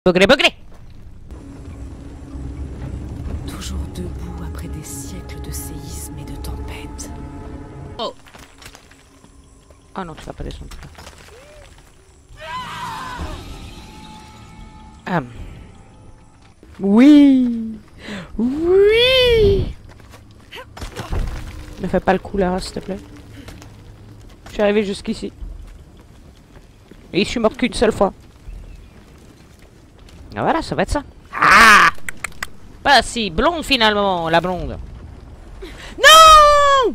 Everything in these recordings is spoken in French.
Bougré, bougré. Toujours debout après des siècles de séismes et de tempêtes. Oh. Ah non, tu vas pas descendre là. Oui. Oui. Ne fais pas le coup là, s'il te plaît. Je suis arrivé jusqu'ici. Et je suis morte qu'une seule fois. Ah voilà, ça va être ça. Ah! Pas si blonde finalement, la blonde. Non!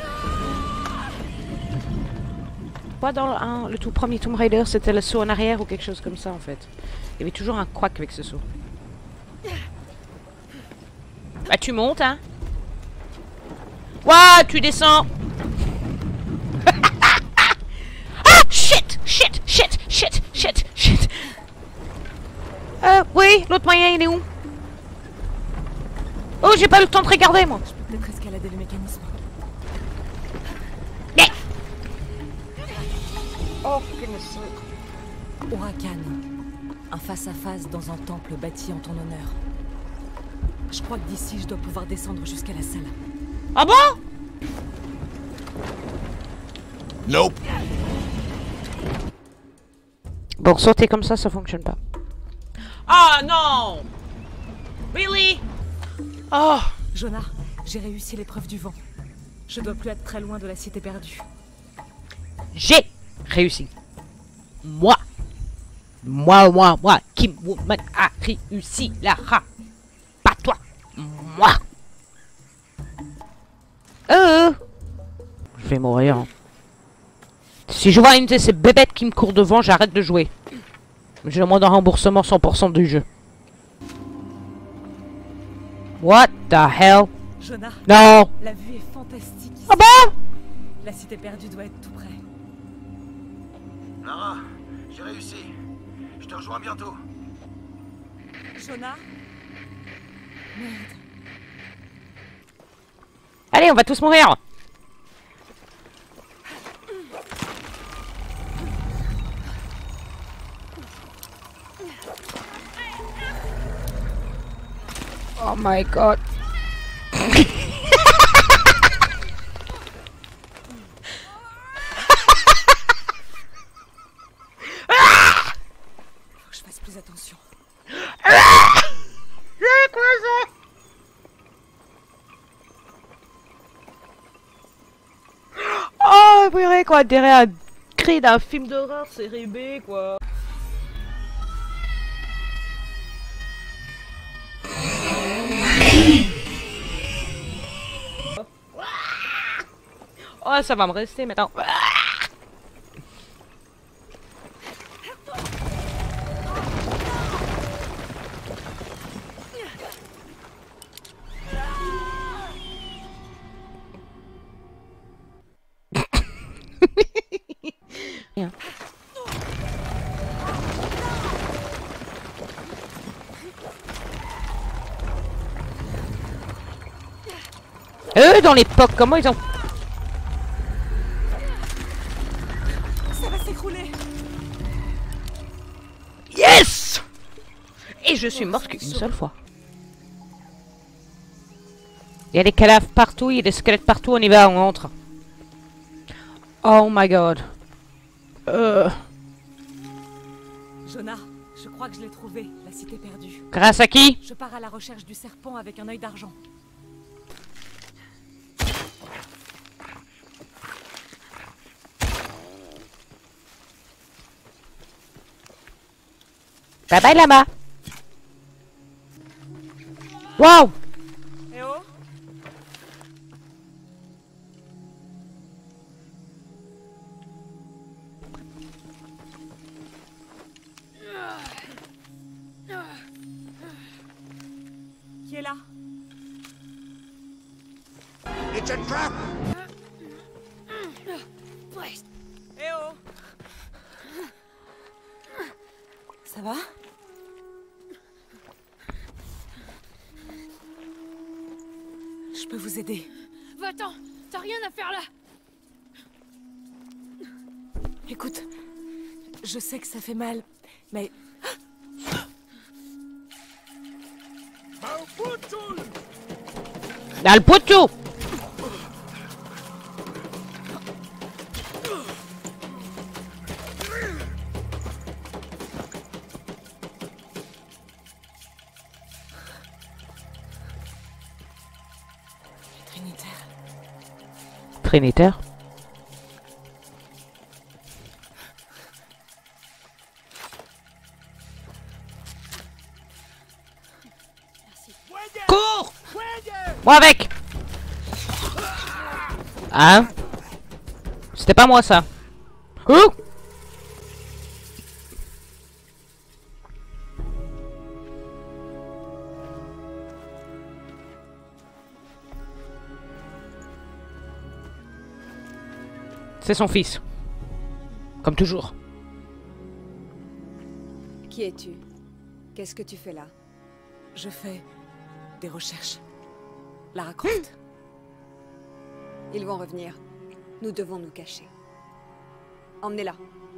Pas dans le tout premier Tomb Raider, c'était le saut en arrière ou quelque chose comme ça en fait. Il y avait toujours un couac avec ce saut. Bah tu montes hein. Ouah, tu descends. Ah! Shit! Shit! Shit! Shit! Shit! Shit! Oui, l'autre moyen il est où? Oh, j'ai pas eu le temps de regarder moi. Je peux peut-être escalader le mécanisme. Yeah. Oh, goodness. Huracan. Un face-à-face dans un temple bâti en ton honneur. Je crois que d'ici, je dois pouvoir descendre jusqu'à la salle. Ah bon? Nope. Bon, sauter comme ça fonctionne pas. Ah non! Really? Oh! Jonah, j'ai réussi l'épreuve du vent. Je dois plus être très loin de la cité perdue. J'ai réussi. Moi, Kim Woman a réussi, Lara. Pas toi. Moi. Je vais mourir. Hein. Si je vois une de ces bébêtes qui me court devant, j'arrête de jouer. Je demande un remboursement 100% du jeu. What the hell? Jonah, Non. la vue est fantastique ici. Ah bon? La cité perdue doit être tout près. Lara, j'ai réussi. Je te rejoins bientôt. Jonah? Merde. Allez, on va tous mourir. Oh my god. Faut que je fasse plus attention. C'est quoi ça? Oh purée quoi, derrière un cri d'un film d'horreur série B quoi. Oh ça va me rester maintenant. Eux dans l'époque, comment ils ont... Ça va s'écrouler. Yes! Et je suis morte qu'une seule fois. Il y a des cadavres partout, il y a des squelettes partout, on y va, on entre. Oh my god. Jonah, je crois que je l'ai trouvé, la cité perdue. Grâce à qui? Je pars à la recherche du serpent avec un œil d'argent. Bye bye lama. Wow. Eh oh! Qui est là? It's a trap. Eh oh! Ça va? Je peux vous aider. Va-t'en, t'as rien à faire là. Écoute, je sais que ça fait mal, mais Dans le poteau. Trinitaire. Trinitaire. Cours! Moi avec! Hein? C'était pas moi ça. Oh! C'est son fils. Comme toujours. Qui es-tu? Qu'est-ce que tu fais là? Je fais des recherches. Lara Croft. Ils vont revenir. Nous devons nous cacher. Emmenez-la.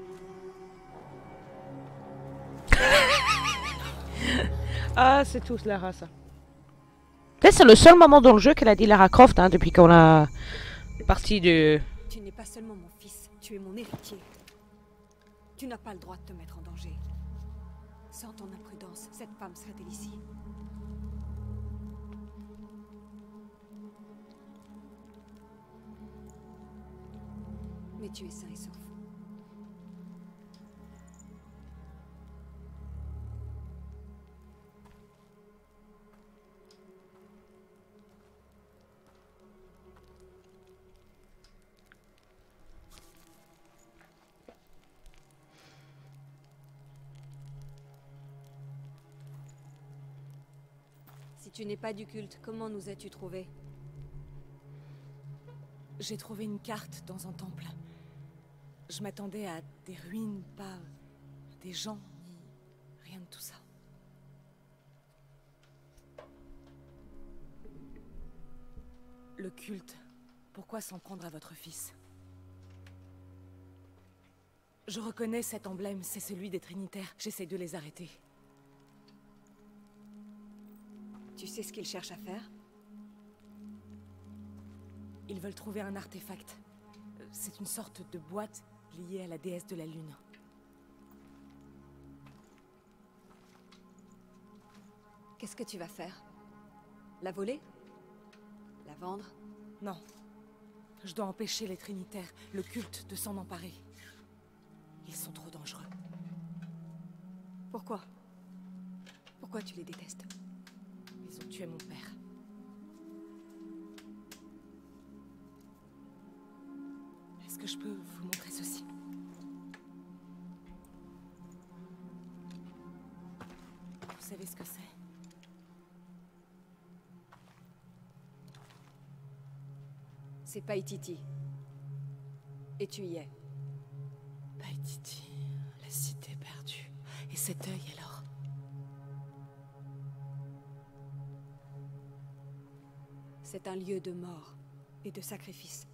Ah, c'est tout, Lara, ça. C'est le seul moment dans le jeu qu'elle a dit Lara Croft, hein, depuis qu'on a parti de... Tu n'es pas seulement mon fils, tu es mon héritier. Tu n'as pas le droit de te mettre en danger. Sans ton imprudence, cette femme serait-elle ici? Mais tu es sain et sauf. Si tu n'es pas du culte, comment nous as-tu trouvés? J'ai trouvé une carte dans un temple. Je m'attendais à des ruines, pas des gens, ni rien de tout ça. Le culte, pourquoi s'en prendre à votre fils? Je reconnais cet emblème, c'est celui des Trinitaires. J'essaie de les arrêter. Tu sais ce qu'ils cherchent à faire? Ils veulent trouver un artefact. C'est une sorte de boîte liée à la déesse de la lune. Qu'est-ce que tu vas faire? La voler? La vendre? Non. Je dois empêcher les Trinitaires, le culte, de s'en emparer. Ils sont trop dangereux. Pourquoi? Pourquoi tu les détestes? Ils ont tué mon père. Est-ce que je peux vous montrer ceci? Vous savez ce que c'est? C'est Paititi. Et tu y es. Paititi, la cité perdue. Et cet œil alors? C'est un lieu de mort et de sacrifice.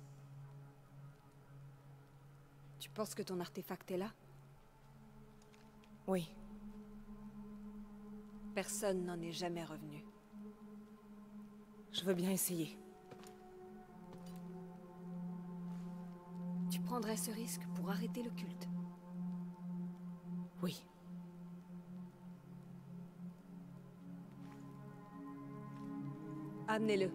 Tu penses que ton artefact est là? Oui. Personne n'en est jamais revenu. Je veux bien essayer. Tu prendrais ce risque pour arrêter le culte? Oui. Amenez-le.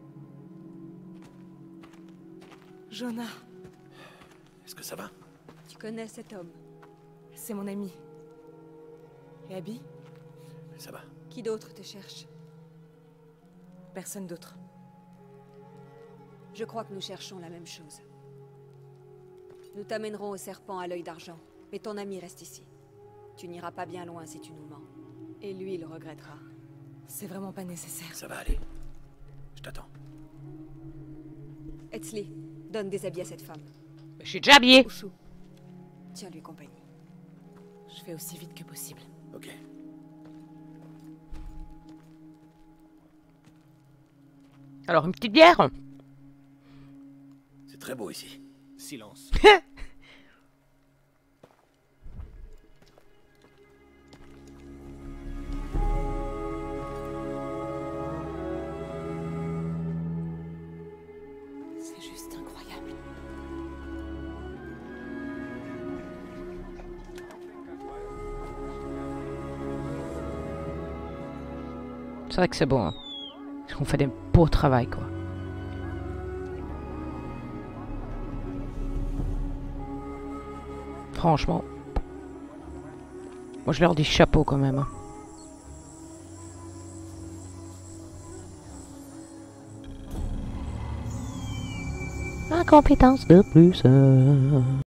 Jonah, Est-ce que ça va? Tu connais cet homme? c'est mon ami. Et Abby? Ça va. Qui d'autre te cherche? Personne d'autre. Je crois que nous cherchons la même chose. Nous t'amènerons au serpent à l'œil d'argent, mais ton ami reste ici. Tu n'iras pas bien loin si tu nous mens. Et lui, il regrettera. C'est vraiment pas nécessaire. Ça va aller. Je t'attends. Etzli, donne des habits à cette femme. Je suis déjà habillé. Ushu, tiens-lui compagnie. Je fais aussi vite que possible. Ok. Alors, une petite bière. C'est très beau ici. Silence. C'est vrai que c'est bon. Hein. On fait des beaux travail, quoi. Franchement. Moi, je leur dis chapeau quand même. Hein. Incompétence de plus.